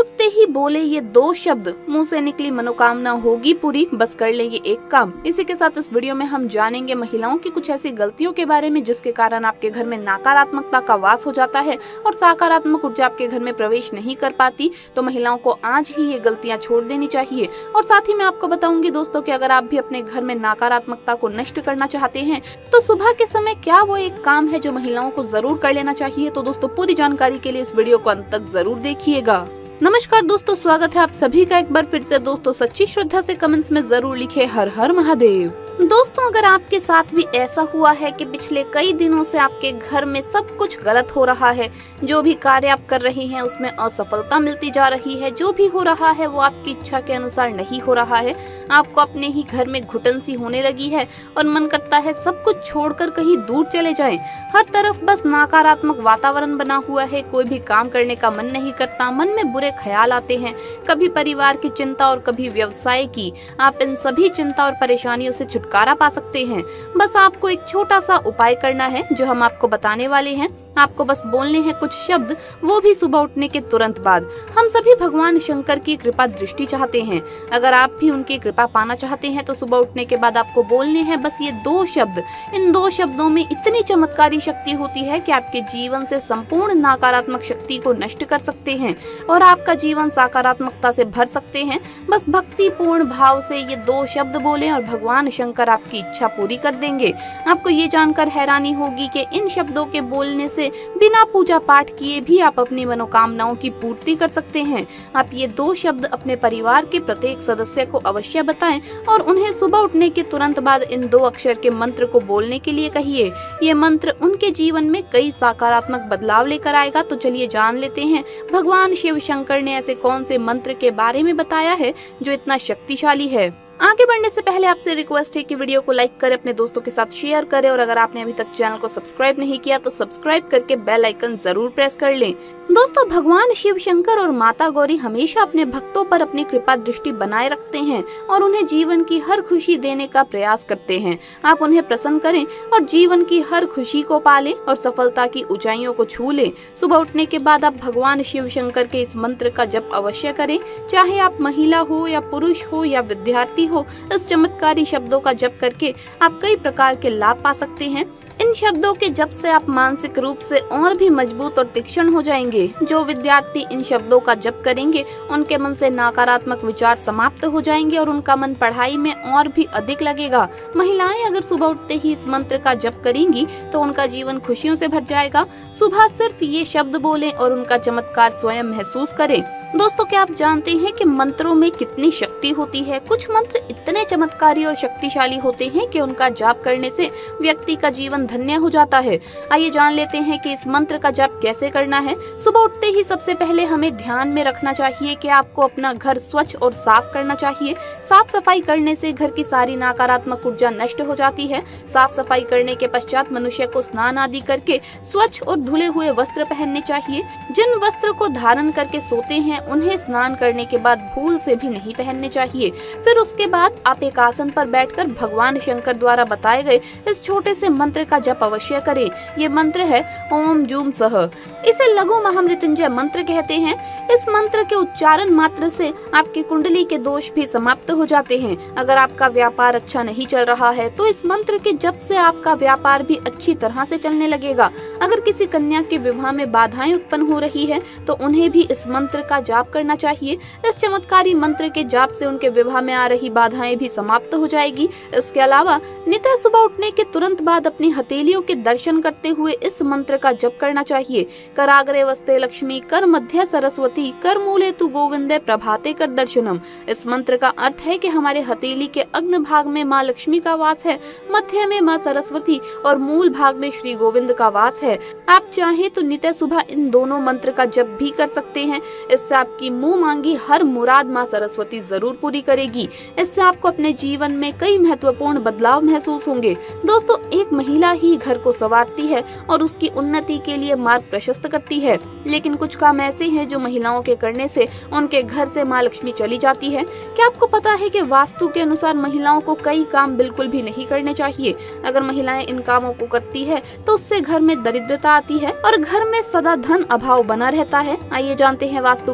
उठते ही बोले ये 2 शब्द, मुंह से निकली मनोकामना होगी पूरी, बस कर लेंगे एक काम। इसी के साथ इस वीडियो में हम जानेंगे महिलाओं की कुछ ऐसी गलतियों के बारे में जिसके कारण आपके घर में नकारात्मकता का वास हो जाता है और सकारात्मक ऊर्जा आपके घर में प्रवेश नहीं कर पाती। तो महिलाओं को आज ही ये गलतियां छोड़ देनी चाहिए। और साथ ही मैं आपको बताऊंगी दोस्तों कि अगर आप भी अपने घर में नकारात्मकता को नष्ट करना चाहते हैं तो सुबह के समय क्या वो एक काम है जो महिलाओं को जरूर कर लेना चाहिए। तो दोस्तों पूरी जानकारी के लिए इस वीडियो को अंत तक जरूर देखिएगा। नमस्कार दोस्तों, स्वागत है आप सभी का एक बार फिर से। दोस्तों सच्ची श्रद्धा से कमेंट्स में जरूर लिखे हर हर महादेव। दोस्तों अगर आपके साथ भी ऐसा हुआ है कि पिछले कई दिनों से आपके घर में सब कुछ गलत हो रहा है, जो भी कार्य आप कर रहे हैं उसमें असफलता मिलती जा रही है, जो भी हो रहा है वो आपकी इच्छा के अनुसार नहीं हो रहा है, आपको अपने ही घर में घुटन सी होने लगी है और मन करता है सब कुछ छोड़कर कहीं दूर चले जाएं, हर तरफ बस नकारात्मक वातावरण बना हुआ है, कोई भी काम करने का मन नहीं करता, मन में बुरे ख्याल आते हैं, कभी परिवार की चिंता और कभी व्यवसाय की, आप इन सभी चिंता और परेशानियों से छुटकारा पा सकते हैं। बस आपको एक छोटा सा उपाय करना है जो हम आपको बताने वाले हैं। आपको बस बोलने हैं कुछ शब्द, वो भी सुबह उठने के तुरंत बाद। हम सभी भगवान शंकर की कृपा दृष्टि चाहते हैं। अगर आप भी उनकी कृपा पाना चाहते हैं तो सुबह उठने के बाद आपको बोलने हैं बस ये 2 शब्द। इन 2 शब्दों में इतनी चमत्कारी शक्ति होती है कि आपके जीवन से संपूर्ण नकारात्मक शक्ति को नष्ट कर सकते हैं और आपका जीवन सकारात्मकता से भर सकते हैं। बस भक्ति पूर्ण भाव से ये 2 शब्द बोलें और भगवान शंकर आपकी इच्छा पूरी कर देंगे। आपको ये जानकर हैरानी होगी कि इन शब्दों के बोलने से बिना पूजा पाठ किए भी आप अपनी मनोकामनाओं की पूर्ति कर सकते हैं। आप ये 2 शब्द अपने परिवार के प्रत्येक सदस्य को अवश्य बताएं और उन्हें सुबह उठने के तुरंत बाद इन 2 अक्षर के मंत्र को बोलने के लिए कहिए। ये मंत्र उनके जीवन में कई सकारात्मक बदलाव लेकर आएगा। तो चलिए जान लेते हैं भगवान शिव शंकर ने ऐसे कौन से मंत्र के बारे में बताया है जो इतना शक्तिशाली है। आगे बढ़ने से पहले आपसे रिक्वेस्ट है कि वीडियो को लाइक करें, अपने दोस्तों के साथ शेयर करें और अगर आपने अभी तक चैनल को सब्सक्राइब नहीं किया तो सब्सक्राइब करके बेल आइकन जरूर प्रेस कर लें। दोस्तों भगवान शिव शंकर और माता गौरी हमेशा अपने भक्तों पर अपनी कृपा दृष्टि बनाए रखते हैं और उन्हें जीवन की हर खुशी देने का प्रयास करते हैं। आप उन्हें प्रसन्न करें और जीवन की हर खुशी को पालें और सफलता की ऊंचाइयों को छू लें। सुबह उठने के बाद आप भगवान शिव शंकर के इस मंत्र का जप अवश्य करें। चाहे आप महिला हो या पुरुष हो या विद्यार्थी हो, इस चमत्कारी शब्दों का जप करके आप कई प्रकार के लाभ पा सकते हैं। इन शब्दों के जप से आप मानसिक रूप से और भी मजबूत और तीक्ष्ण हो जाएंगे। जो विद्यार्थी इन शब्दों का जप करेंगे उनके मन से नकारात्मक विचार समाप्त हो जाएंगे और उनका मन पढ़ाई में और भी अधिक लगेगा। महिलाएं अगर सुबह उठते ही इस मंत्र का जप करेंगी तो उनका जीवन खुशियों से भर जाएगा। सुबह सिर्फ ये शब्द बोलें और उनका चमत्कार स्वयं महसूस करें। दोस्तों क्या आप जानते हैं कि मंत्रों में कितनी शक्ति होती है? कुछ मंत्र इतने चमत्कारी और शक्तिशाली होते हैं कि उनका जाप करने से व्यक्ति का जीवन धन्य हो जाता है। आइए जान लेते हैं कि इस मंत्र का जाप कैसे करना है। सुबह उठते ही सबसे पहले हमें ध्यान में रखना चाहिए कि आपको अपना घर स्वच्छ और साफ करना चाहिए। साफ सफाई करने से घर की सारी नकारात्मक ऊर्जा नष्ट हो जाती है। साफ सफाई करने के पश्चात मनुष्य को स्नान आदि करके स्वच्छ और धुले हुए वस्त्र पहनने चाहिए। जिन वस्त्र को धारण करके सोते हैं उन्हें स्नान करने के बाद भूल से भी नहीं पहनने चाहिए। फिर उसके बाद आप एक आसन पर बैठकर भगवान शंकर द्वारा बताए गए इस छोटे से मंत्र का जप अवश्य करें। ये मंत्र है ओम जूम सह। इसे लघु महामृत्युंजय मंत्र कहते हैं। इस मंत्र के उच्चारण मात्र से आपकी कुंडली के दोष भी समाप्त हो जाते हैं। अगर आपका व्यापार अच्छा नहीं चल रहा है तो इस मंत्र के जप से आपका व्यापार भी अच्छी तरह से चलने लगेगा। अगर किसी कन्या के विवाह में बाधाएं उत्पन्न हो रही है तो उन्हें भी इस मंत्र का जाप करना चाहिए। इस चमत्कारी मंत्र के जाप से उनके विवाह में आ रही बाधाएं भी समाप्त हो जाएगी। इसके अलावा नित्य सुबह उठने के तुरंत बाद अपनी हथेलियों के दर्शन करते हुए इस मंत्र का जप करना चाहिए। कराग्रे वस्ते लक्ष्मी, कर मध्य सरस्वती, कर मूले तु गोविंदे, प्रभाते कर दर्शनम। इस मंत्र का अर्थ है कि हमारे हथेली के अग्न भाग में माँ लक्ष्मी का वास है, मध्य में माँ सरस्वती और मूल भाग में श्री गोविंद का वास है। आप चाहे तो नित्य सुबह इन दोनों मंत्र का जप भी कर सकते हैं। इससे आपकी मुंह मांगी हर मुराद माँ सरस्वती जरूर पूरी करेगी। इससे आपको अपने जीवन में कई महत्वपूर्ण बदलाव महसूस होंगे। दोस्तों एक महिला ही घर को संवारती है और उसकी उन्नति के लिए मार्ग प्रशस्त करती है, लेकिन कुछ काम ऐसे हैं जो महिलाओं के करने से उनके घर से माँ लक्ष्मी चली जाती है। क्या आपको पता है कि वास्तु के अनुसार महिलाओं को कई काम बिल्कुल भी नहीं करने चाहिए? अगर महिलाएं इन कामों को करती है तो उससे घर में दरिद्रता आती है और घर में सदा धन अभाव बना रहता है। आइए जानते हैं वास्तु के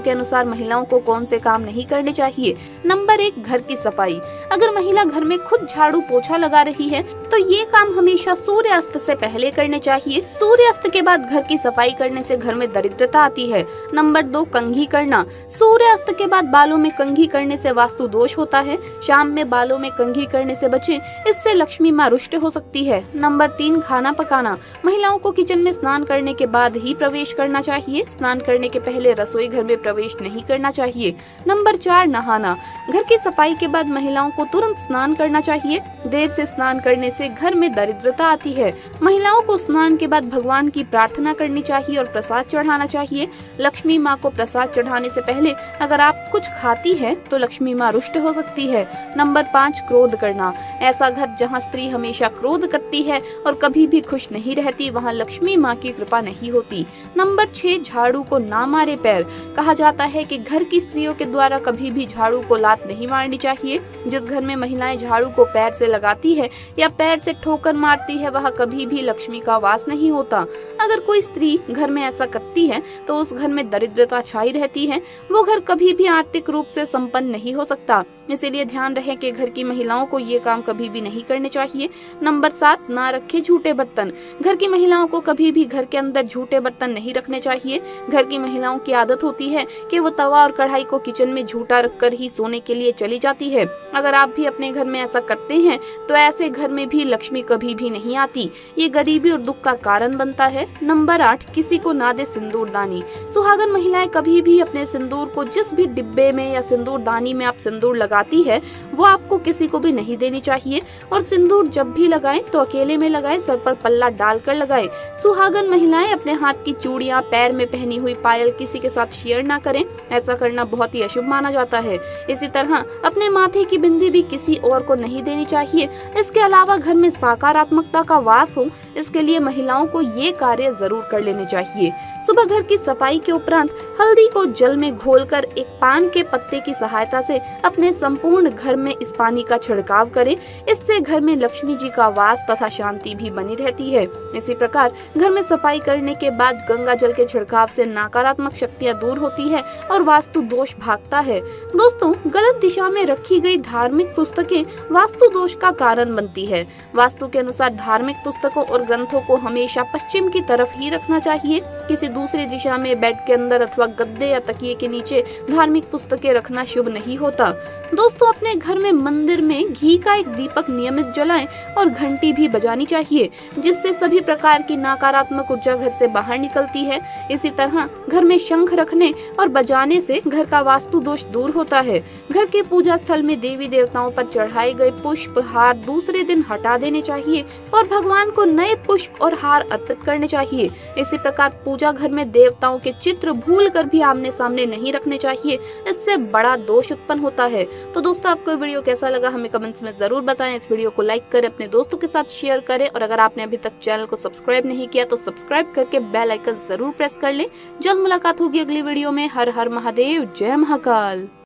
के अनुसार महिलाओं को कौन से काम नहीं करने चाहिए। नंबर 1, घर की सफाई। अगर महिला घर में खुद झाड़ू पोछा लगा रही है तो ये काम हमेशा सूर्यास्त से पहले करने चाहिए। सूर्यास्त के बाद घर की सफाई करने से घर में दरिद्रता आती है। नंबर 2, कंघी करना। सूर्यास्त के बाद बालों में कंघी करने से वास्तु दोष होता है। शाम में बालों में कंघी करने से बचें, इससे लक्ष्मी माँ रुष्ट हो सकती है। नंबर 3, खाना पकाना। महिलाओं को किचन में स्नान करने के बाद ही प्रवेश करना चाहिए। स्नान करने के पहले रसोई घर में प्रवेश नहीं करना चाहिए। नंबर 4, नहाना। घर की सफाई के बाद महिलाओं को तुरंत स्नान करना चाहिए। देर से स्नान करने से घर में दरिद्रता आती है। महिलाओं को स्नान के बाद भगवान की प्रार्थना करनी चाहिए और प्रसाद चढ़ाना चाहिए। लक्ष्मी माँ को प्रसाद चढ़ाने से पहले अगर आप कुछ खाती है तो लक्ष्मी माँ रुष्ट हो सकती है। नंबर 5, क्रोध करना। ऐसा घर जहाँ स्त्री हमेशा क्रोध करती है और कभी भी खुश नहीं रहती, वहाँ लक्ष्मी माँ की कृपा नहीं होती। नंबर 6, झाड़ू को ना मारे पैर। कहा जाता है कि घर की स्त्रियों के द्वारा कभी भी झाड़ू को लात नहीं मारनी चाहिए। जिस घर में महिलाएं झाड़ू को पैर से लगाती है या पैर से ठोकर मारती है, वहाँ कभी भी लक्ष्मी का वास नहीं होता। अगर कोई स्त्री घर में ऐसा करती है तो उस घर में दरिद्रता छाई रहती है। वो घर कभी भी आर्थिक रूप से संपन्न नहीं हो सकता। इसीलिए ध्यान रहे कि घर की महिलाओं को ये काम कभी भी नहीं करने चाहिए। नंबर 7, ना रखे झूठे बर्तन। घर की महिलाओं को कभी भी घर के अंदर झूठे बर्तन नहीं रखने चाहिए। घर की महिलाओं की आदत होती है कि वो तवा और कढ़ाई को किचन में झूठा रखकर ही सोने के लिए चली जाती है। अगर आप भी अपने घर में ऐसा करते हैं तो ऐसे घर में भी लक्ष्मी कभी भी नहीं आती। ये गरीबी और दुख का कारण बनता है। नंबर 8, किसी को ना दे सिंदूरदानी। सुहागन महिलाएं कभी भी अपने सिंदूर को जिस भी डिब्बे में या सिंदूरदानी में आप सिंदूर लगाती है वो आपको किसी को भी नहीं देनी चाहिए। और सिंदूर जब भी लगाएं तो अकेले में लगाएं, सर पर पल्ला डालकर लगाएं। सुहागन महिलाएं अपने हाथ की चूड़ियां, पैर में पहनी हुई पायल किसी के साथ शेयर ना करें। ऐसा करना बहुत ही अशुभ माना जाता है। इसी तरह अपने माथे की बिंदी भी किसी और को नहीं देनी चाहिए। इसके अलावा घर में सकारात्मकता का वास हो, इसके लिए महिलाओं को ये कार्य जरूर कर लेने चाहिए। सुबह घर की सफाई के उपरांत हल्दी को जल में घोलकर एक पान के पत्ते की सहायता से अपने संपूर्ण घर में इस पानी का छिड़काव करें। इससे घर में लक्ष्मी जी का वास तथा शांति भी बनी रहती है। इसी प्रकार घर में सफाई करने के बाद गंगा जल के छिड़काव से नकारात्मक शक्तियां दूर होती है और वास्तु दोष भागता है। दोस्तों, गलत दिशा में रखी गई धार्मिक पुस्तकें वास्तु दोष का कारण बनती है। वास्तु के अनुसार धार्मिक पुस्तकों और ग्रंथों को हमेशा पश्चिम की तरफ ही रखना चाहिए। किसी दूसरी दिशा में बेड के अंदर अथवा गद्दे या तकिए के नीचे धार्मिक पुस्तकें रखना शुभ नहीं होता। दोस्तों, अपने घर में मंदिर में घी का एक दीपक नियमित जलाएं और घंटी भी बजानी चाहिए, जिससे सभी प्रकार की नकारात्मक ऊर्जा घर से बाहर निकलती है। इसी तरह घर में शंख रखने और बजाने से घर का वास्तु दोष दूर होता है। घर के पूजा स्थल में देवी देवताओं पर चढ़ाए गए पुष्प हार दूसरे दिन हटा देने चाहिए और भगवान को नए पुष्प और हार अर्पित करने चाहिए। इसी प्रकार पूजा घर में देवताओं के चित्र भूलकर भी आमने सामने नहीं रखने चाहिए, इससे बड़ा दोष उत्पन्न होता है। तो दोस्तों, आपको वीडियो कैसा लगा हमें कमेंट्स में जरूर बताएं। इस वीडियो को लाइक करें, अपने दोस्तों के साथ शेयर करें और अगर आपने अभी तक चैनल को सब्सक्राइब नहीं किया तो सब्सक्राइब करके बेल आइकन जरूर प्रेस कर लें। जल्द मुलाकात होगी अगली वीडियो में। हर हर महादेव, जय महाकाल।